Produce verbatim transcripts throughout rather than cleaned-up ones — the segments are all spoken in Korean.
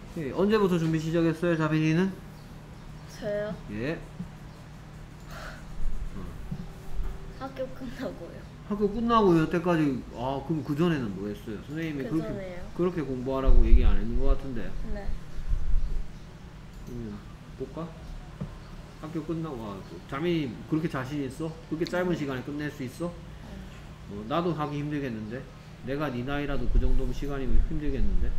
예, 언제부터 준비 시작했어요, 자빈이는? 저요? 예. 학교 끝나고요. 학교 끝나고 여태까지, 아, 그럼 그 전에는 뭐 했어요? 선생님이 그 그렇게, 전에요. 그렇게 공부하라고 얘기 안 했는 것 같은데. 네. 음, 볼까? 학교 끝나고, 아, 자민이 그렇게 자신 있어? 그렇게 짧은 시간에 끝낼 수 있어? 어, 나도 하기 힘들겠는데? 내가 네 나이라도 그 정도면 시간이면 힘들겠는데?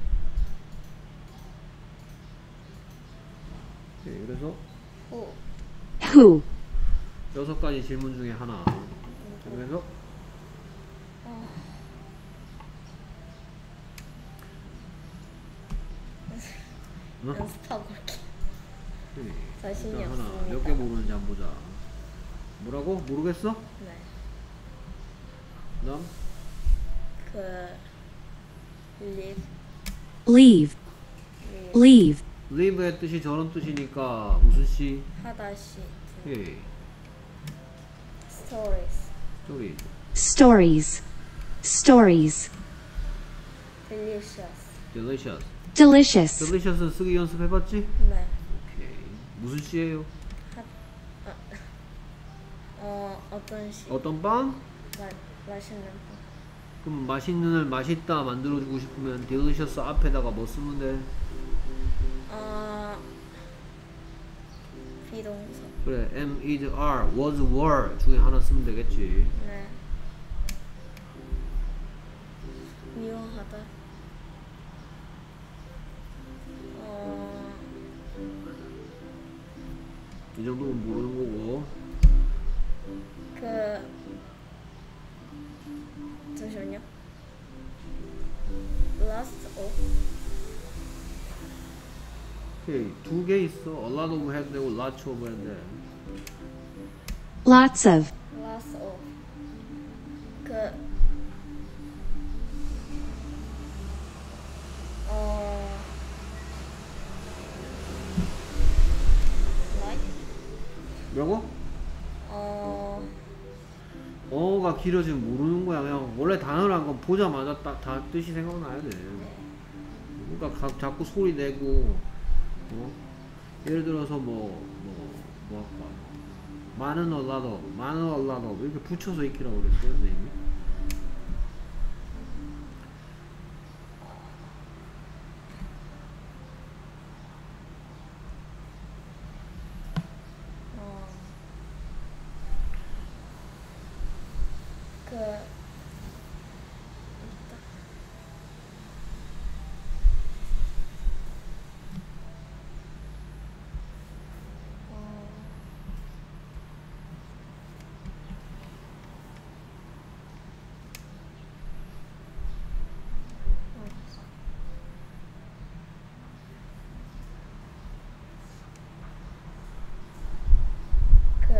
네, 그래서 오. who, 여섯 가지 질문 중에 하나. 그래서 어. 어? 연습하고 올게. 네, 자신이 일단 하나 없습니다. 몇 개 모르는지 한번 보자. 뭐라고? 모르겠어? 네. 그다음 그 live, leave, leave, live의 뜻이 저런 뜻이니까 무슨 시? 하다시, 예, stories, 저기 stories, stories, delicious. delicious. delicious, delicious 쓰기 연습해봤지? 네. 오케이. 무슨 시예요? 하, 아, 어 어떤 시? 어떤 빵? 마, 맛있는 거. 그럼 맛있는을 맛있다 만들어주고 싶으면 delicious 앞에다가 뭐 쓰면 돼? 어 비동사. 그래, am, is, are, was, were 중에 하나 쓰면 되겠지. 네. 미워하다. 어 이 정도면 모르는 거고. 그 잠시만요. last of 오케이, 두 개 있어. a lot of 해도 되고 lots of 해도 돼. lots of, last of 그 어 like 뭐라고? 어 어가 길어지면 모르는 거야. 그냥 원래 단어란 건 보자마자 딱 다 뜻이 생각나야 돼. 그러니까 가, 자꾸 소리 내고, 어? 예를 들어서 뭐, 뭐, 뭐 할까? 많은 얼라더, 많은 얼라더 이렇게 붙여서 익히라고 그랬어요, 선생님이. 어, 그 어, 그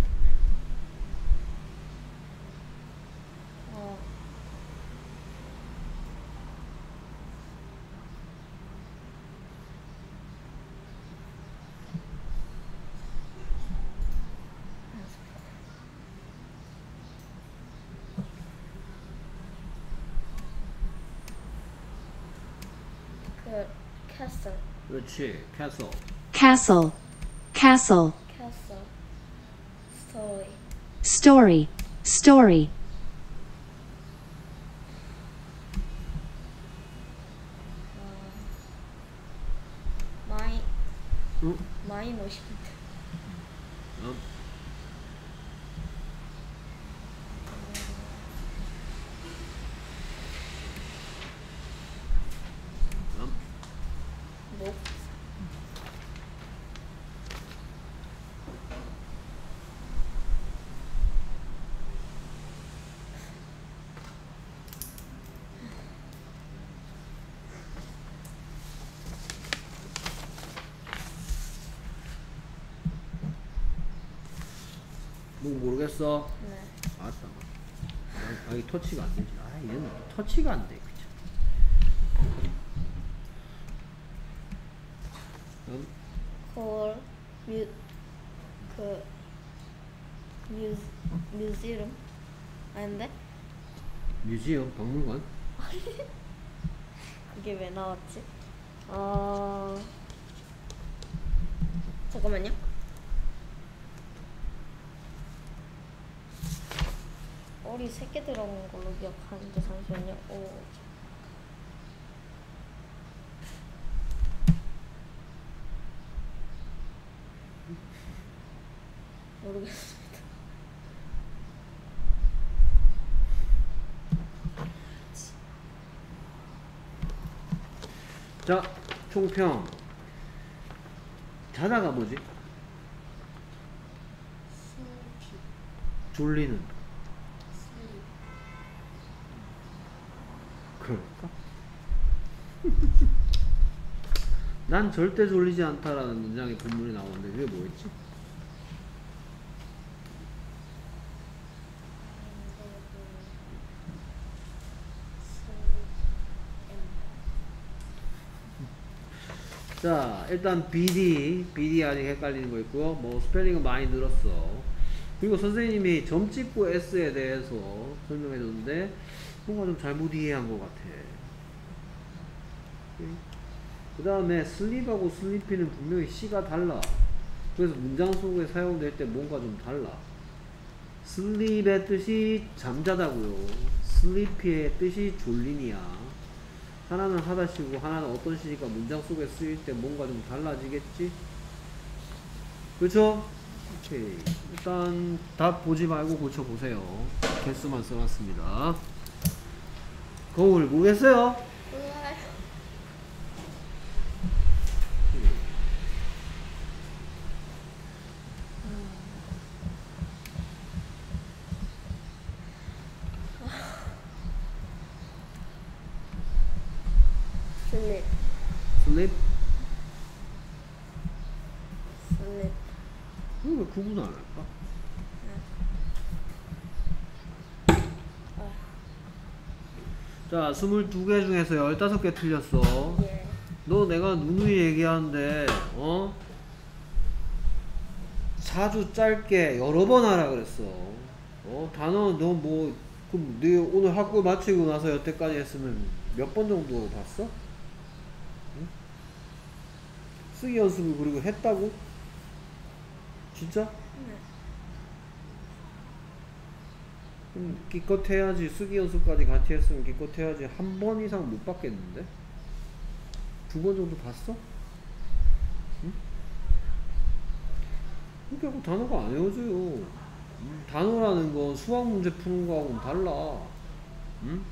어, 그 castle, 그렇지, castle. castle, castle, castle, story, story, story, 어, 많이 응? 많이 멋있는데. 어? 어? 목 뭐 모르겠어? 네. 알았다. 아, 이 터치가 안 되지. 아, 얘는 터치가 안 돼. 그쵸? 음, 콜 뮤, 그 뮤, 뮤지엄 아닌데? 뮤지엄, 박물관? 그게 왜 나왔지? 어 잠깐만요. 어리 세 개 들어간 걸로 기억하는데 잠시만요. 오. 모르겠습니다. 자, 총평. 자다가 뭐지? 졸리는. 그럴까? 난 절대 졸리지 않다라는 문장의 본문이 나오는데 그게 뭐였지? 자, 일단 비디, 비디 아직 헷갈리는 거 있고요. 뭐 스펠링은 많이 늘었어. 그리고 선생님이 점 찍고 S에 대해서 설명해 줬는데 뭔가 좀 잘못 이해한 것 같아. 그 다음에 슬립하고 슬리피는 분명히 C가 달라. 그래서 문장 속에 사용될 때 뭔가 좀 달라. 슬립의 뜻이 잠자다고요. 슬리피의 뜻이 졸린이야. 하나는 하다 시고 하나는 어떤 시니까 문장 속에 쓰일 때 뭔가 좀 달라지겠지? 그렇죠? 오케이. 일단 답 보지 말고 고쳐보세요. 개수만 써놨습니다. 거울 보겠어요? 몰라요. 슬립. 슬립? 슬립. 이거 왜 구분 안 할까? 자, 스물두 개 중에서 열다섯 개 틀렸어. 예. 너 내가 누누이 얘기하는데, 어? 자주 짧게 여러 번 하라 그랬어. 어? 단어, 너 뭐, 그럼 네 오늘 학교 마치고 나서 여태까지 했으면 몇 번 정도 봤어? 응? 쓰기 연습을 그리고 했다고? 진짜? 네. 음, 기껏 해야지. 쓰기 연습까지 같이 했으면 기껏 해야지. 한 번 이상 못 봤겠는데? 두 번 정도 봤어? 응? 그렇게 하고 단어가 안 외워져요. 음, 단어라는 건 수학 문제 푸는 거하고는 달라. 응?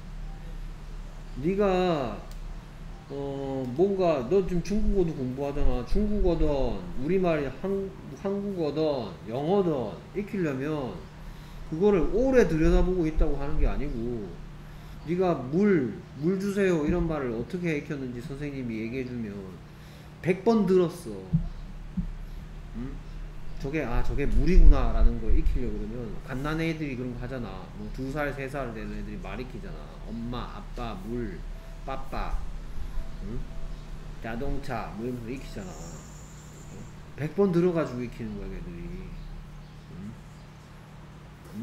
네가 어 뭔가 너 지금 중국어도 공부하잖아. 중국어든 우리말이 한, 한국어든 영어든 익히려면 그거를 오래 들여다보고 있다고 하는 게 아니고 네가 물, 물 주세요 이런 말을 어떻게 익혔는지 선생님이 얘기해주면 백 번 들었어. 응? 저게 아 저게 물이구나 라는 걸 익히려고 그러면 갓난 애들이 그런 거 하잖아. 뭐 두 살, 세 살 되는 애들이 말 익히잖아. 엄마, 아빠, 물, 빠빠, 응? 자동차 뭐 이러면서 익히잖아. 백 번 들어가지고 익히는 거야 걔들이. 응? 응?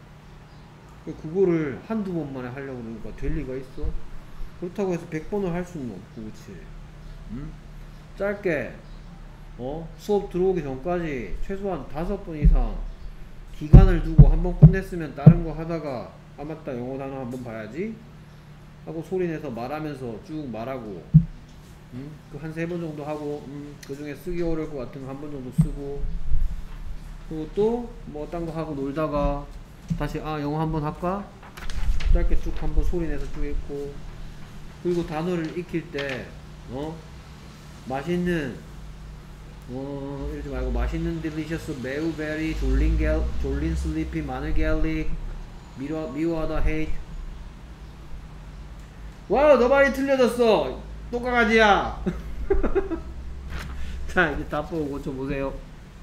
그거를 한두 번만에 하려고 그러니까 될 리가 있어? 그렇다고 해서 백 번을 할 수는 없고, 그치? 응? 짧게, 어? 수업 들어오기 전까지 최소한 다섯 번 이상 기간을 두고 한 번 끝냈으면 다른 거 하다가, 아, 맞다, 영어 단어 한번 봐야지? 하고 소리내서 말하면서 쭉 말하고, 응? 그 한 세 번 정도 하고, 음, 그 중에 쓰기 어려울 것 같은 거 한 번 정도 쓰고, 그리고 또 뭐 딴 거 하고 놀다가 다시 아 영어 한번 할까? 짧게 쭉 한번 소리내서 쭉 읽고, 그리고 단어를 익힐 때 어? 맛있는 어 이러지 말고 맛있는 delicious 매우 very 졸린 갤 졸린 sleepy 마늘 갤릭 미워, 미워하다 hate. 와우 너 말이 틀려졌어 똑강아지야. 자 이제 답 보고 고쳐보세요.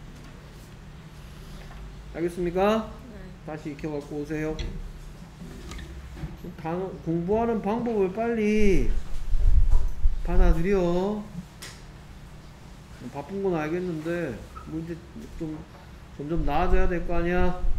알겠습니까? 네. 다시 익혀갖고 오세요. 단어, 공부하는 방법을 빨리 받아들여. 바쁜 건 알겠는데 뭐 이제 좀 점점 나아져야 될 거 아니야.